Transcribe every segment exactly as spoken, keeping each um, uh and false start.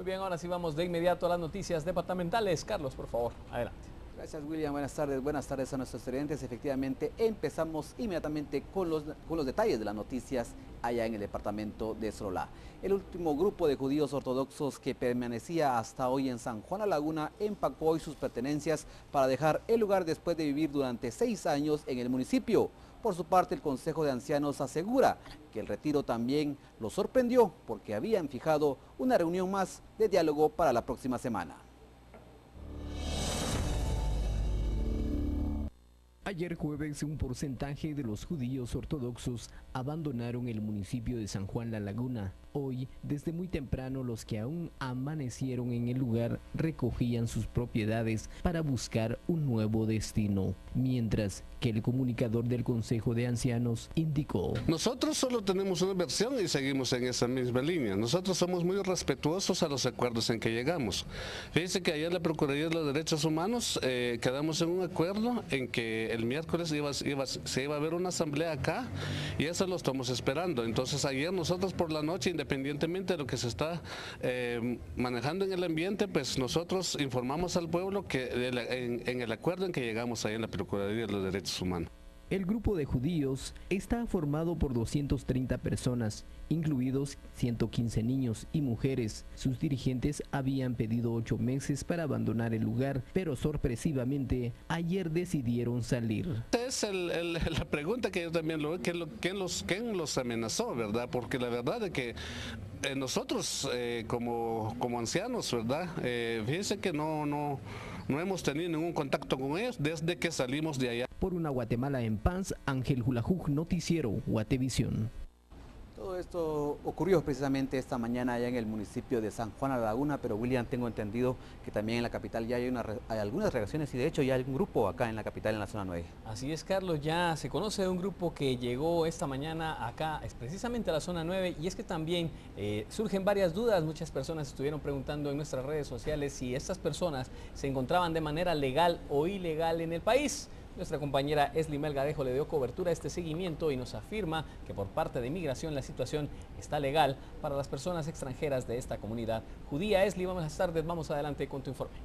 Muy bien, ahora sí vamos de inmediato a las noticias departamentales. Carlos, por favor, adelante. Gracias, William. Buenas tardes. Buenas tardes a nuestros televidentes. Efectivamente, empezamos inmediatamente con los, con los detalles de las noticias allá en el departamento de Sololá. El último grupo de judíos ortodoxos que permanecía hasta hoy en San Juan La Laguna empacó hoy sus pertenencias para dejar el lugar después de vivir durante seis años en el municipio. Por su parte, el Consejo de Ancianos asegura que el retiro también lo sorprendió porque habían fijado una reunión más de diálogo para la próxima semana. Ayer jueves, un porcentaje de los judíos ortodoxos abandonaron el municipio de San Juan La Laguna. Hoy, desde muy temprano, los que aún amanecieron en el lugar recogían sus propiedades para buscar un nuevo destino, mientras que el comunicador del Consejo de Ancianos indicó: nosotros solo tenemos una versión y seguimos en esa misma línea. Nosotros somos muy respetuosos a los acuerdos en que llegamos. Fíjense que ayer la Procuraduría de los Derechos Humanos eh, quedamos en un acuerdo en que el miércoles iba, iba, se iba a haber una asamblea acá y eso lo estamos esperando. Entonces ayer nosotros por la noche, independientemente de lo que se está eh, manejando en el ambiente, pues nosotros informamos al pueblo que en, en el acuerdo en que llegamos ahí en la Procuraduría de los Derechos Humanos. El grupo de judíos está formado por doscientas treinta personas, incluidos ciento quince niños y mujeres. Sus dirigentes habían pedido ocho meses para abandonar el lugar, pero sorpresivamente ayer decidieron salir. Es el, el, la pregunta que yo también lo veo, ¿quién, lo, quién, los, quién los amenazó, verdad? Porque la verdad es que eh, nosotros eh, como, como ancianos, ¿verdad? Eh, fíjense que no, no, no hemos tenido ningún contacto con ellos desde que salimos de allá. Por una Guatemala en paz, Ángel Julajuc, Noticiero Guatevisión. Todo esto ocurrió precisamente esta mañana allá en el municipio de San Juan La Laguna, pero William, tengo entendido que también en la capital ya hay, una, hay algunas reacciones y de hecho ya hay un grupo acá en la capital, en la zona nueve. Así es, Carlos, ya se conoce de un grupo que llegó esta mañana acá, es precisamente a la zona nueve, y es que también eh, surgen varias dudas. Muchas personas estuvieron preguntando en nuestras redes sociales si estas personas se encontraban de manera legal o ilegal en el país. Nuestra compañera Esli Melgarejo le dio cobertura a este seguimiento y nos afirma que por parte de Migración la situación está legal para las personas extranjeras de esta comunidad judía. Esli, buenas tardes, vamos adelante con tu informe.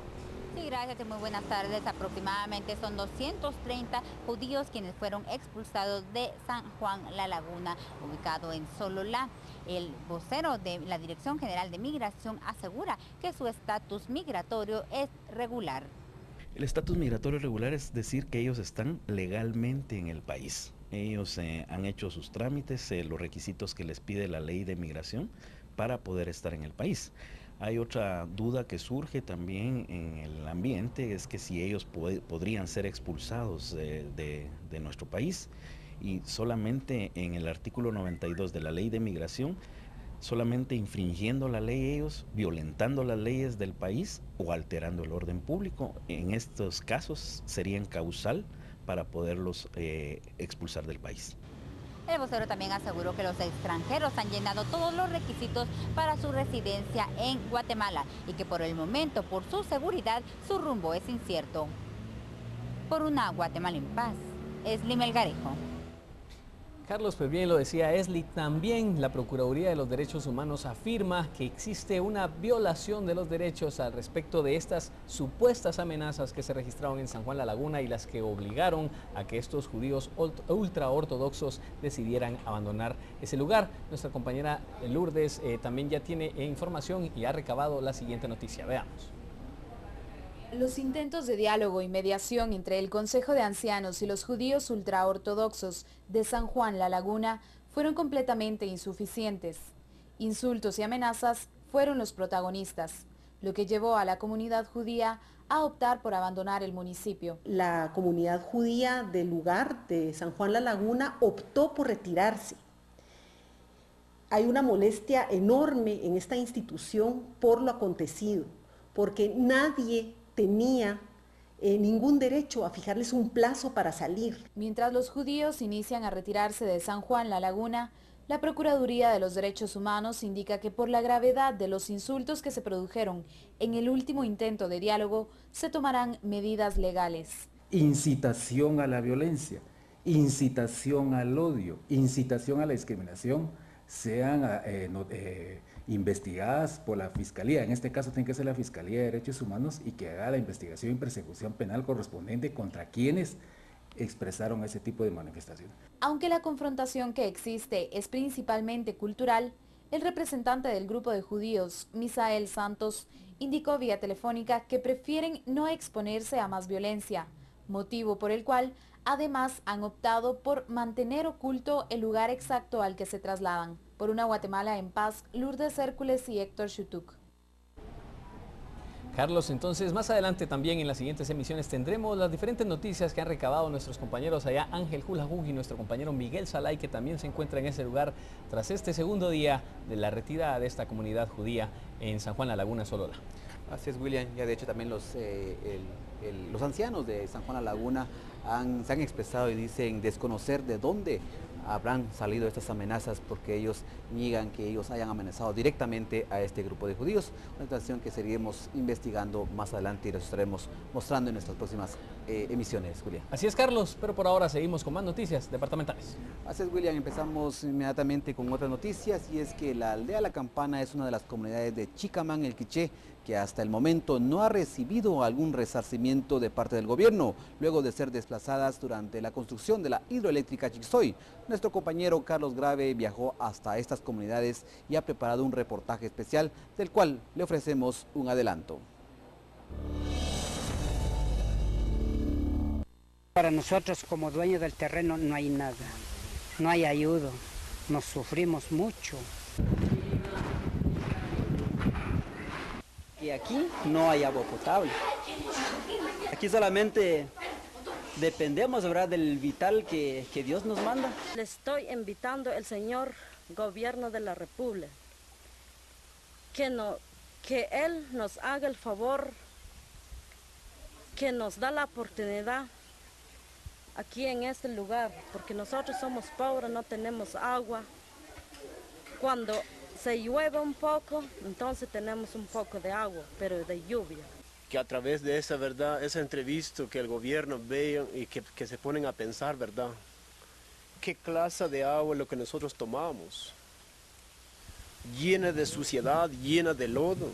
Sí, gracias y muy buenas tardes. Aproximadamente son doscientos treinta judíos quienes fueron expulsados de San Juan La Laguna, ubicado en Sololá. El vocero de la Dirección General de Migración asegura que su estatus migratorio es regular. El estatus migratorio regular es decir que ellos están legalmente en el país. Ellos eh, han hecho sus trámites, eh, los requisitos que les pide la ley de migración para poder estar en el país. Hay otra duda que surge también en el ambiente, es que si ellos pod podrían ser expulsados de, de, de nuestro país, y solamente en el artículo noventa y dos de la ley de migración, solamente infringiendo la ley ellos, violentando las leyes del país o alterando el orden público, en estos casos serían causal para poderlos eh, expulsar del país. El vocero también aseguró que los extranjeros han llenado todos los requisitos para su residencia en Guatemala y que por el momento, por su seguridad, su rumbo es incierto. Por una Guatemala en paz, Esli Melgarejo. Carlos, pues bien lo decía Esli, también la Procuraduría de los Derechos Humanos afirma que existe una violación de los derechos al respecto de estas supuestas amenazas que se registraron en San Juan La Laguna y las que obligaron a que estos judíos ultraortodoxos decidieran abandonar ese lugar. Nuestra compañera Lourdes eh, también ya tiene información y ha recabado la siguiente noticia. Veamos. Los intentos de diálogo y mediación entre el Consejo de Ancianos y los judíos ultraortodoxos de San Juan La Laguna fueron completamente insuficientes. Insultos y amenazas fueron los protagonistas, lo que llevó a la comunidad judía a optar por abandonar el municipio. La comunidad judía del lugar de San Juan La Laguna optó por retirarse. Hay una molestia enorme en esta institución por lo acontecido, porque nadie tenía eh, ningún derecho a fijarles un plazo para salir. Mientras los judíos inician a retirarse de San Juan La Laguna, la Procuraduría de los Derechos Humanos indica que por la gravedad de los insultos que se produjeron en el último intento de diálogo, se tomarán medidas legales. Incitación a la violencia, incitación al odio, incitación a la discriminación, sean eh, no, eh, investigadas por la Fiscalía, en este caso tiene que ser la Fiscalía de Derechos Humanos, y que haga la investigación y persecución penal correspondiente contra quienes expresaron ese tipo de manifestación. Aunque la confrontación que existe es principalmente cultural, el representante del grupo de judíos, Misael Santos, indicó vía telefónica que prefieren no exponerse a más violencia, motivo por el cual además han optado por mantener oculto el lugar exacto al que se trasladan. Por una Guatemala en paz, Lourdes Hércules y Héctor Chutuk. Carlos, entonces más adelante también en las siguientes emisiones tendremos las diferentes noticias que han recabado nuestros compañeros allá, Ángel Julajug y nuestro compañero Miguel Salay, que también se encuentra en ese lugar tras este segundo día de la retirada de esta comunidad judía en San Juan La Laguna, Solola. Así es, William. Ya de hecho también los, eh, el, el, los ancianos de San Juan La Laguna han, se han expresado y dicen desconocer de dónde habrán salido estas amenazas, porque ellos niegan que ellos hayan amenazado directamente a este grupo de judíos. Una situación que seguiremos investigando más adelante y los estaremos mostrando en nuestras próximas eh, emisiones, Julián. Así es, Carlos, pero por ahora seguimos con más noticias departamentales. Así es, William. Empezamos inmediatamente con otras noticias, y es que la aldea La Campana es una de las comunidades de Chicamán, el Quiché, que hasta el momento no ha recibido algún resarcimiento de parte del gobierno, luego de ser desplazadas durante la construcción de la hidroeléctrica Chixoy. Nuestro compañero Carlos Grave viajó hasta estas comunidades y ha preparado un reportaje especial, del cual le ofrecemos un adelanto. Para nosotros como dueños del terreno no hay nada, no hay ayuda, nos sufrimos mucho. Y aquí no hay agua potable. Aquí solamente dependemos, ¿verdad?, del vital que, que Dios nos manda. Le estoy invitando al señor gobierno de la República que, no, que él nos haga el favor, que nos da la oportunidad aquí en este lugar, porque nosotros somos pobres, no tenemos agua. Cuando se llueve un poco, entonces tenemos un poco de agua, pero de lluvia. Que a través de esa verdad, esa entrevista, que el gobierno vea y que, que se ponen a pensar, ¿verdad? ¿Qué clase de agua es lo que nosotros tomamos? Llena de suciedad, llena de lodo.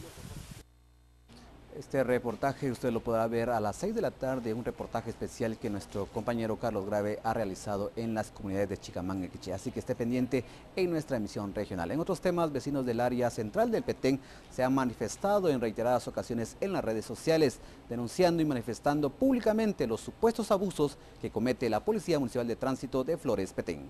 Este reportaje usted lo podrá ver a las seis de la tarde, un reportaje especial que nuestro compañero Carlos Grave ha realizado en las comunidades de Chicamán y Quiché, así que esté pendiente en nuestra emisión regional. En otros temas, vecinos del área central del Petén se han manifestado en reiteradas ocasiones en las redes sociales, denunciando y manifestando públicamente los supuestos abusos que comete la Policía Municipal de Tránsito de Flores, Petén.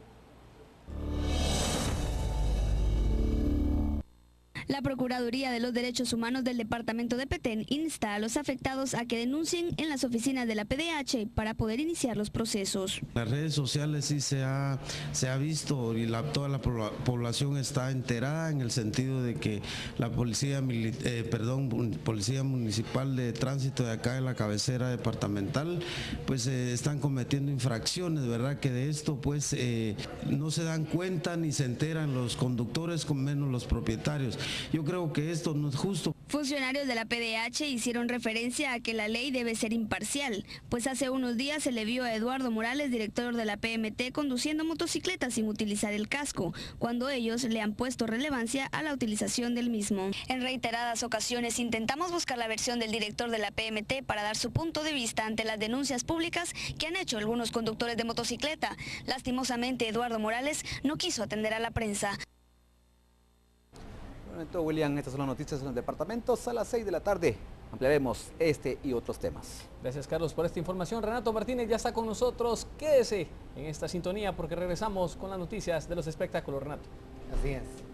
La Procuraduría de los Derechos Humanos del Departamento de Petén insta a los afectados a que denuncien en las oficinas de la P D H para poder iniciar los procesos. Las redes sociales sí se ha, se ha visto y la, toda la población está enterada en el sentido de que la policía, eh, perdón, policía municipal de tránsito de acá de la cabecera departamental, pues eh, están cometiendo infracciones, ¿verdad? Que de esto pues eh, no se dan cuenta ni se enteran los conductores, con menos los propietarios. Yo creo que esto no es justo. Funcionarios de la P D H hicieron referencia a que la ley debe ser imparcial, pues hace unos días se le vio a Eduardo Morales, director de la P M T, conduciendo motocicleta sin utilizar el casco, cuando ellos le han puesto relevancia a la utilización del mismo. En reiteradas ocasiones intentamos buscar la versión del director de la P M T para dar su punto de vista ante las denuncias públicas que han hecho algunos conductores de motocicleta. Lastimosamente, Eduardo Morales no quiso atender a la prensa. Bueno, William, estas son las noticias en los departamentos. A las seis de la tarde ampliaremos este y otros temas. Gracias, Carlos, por esta información. Renato Martínez ya está con nosotros. Quédese en esta sintonía porque regresamos con las noticias de los espectáculos, Renato. Así es.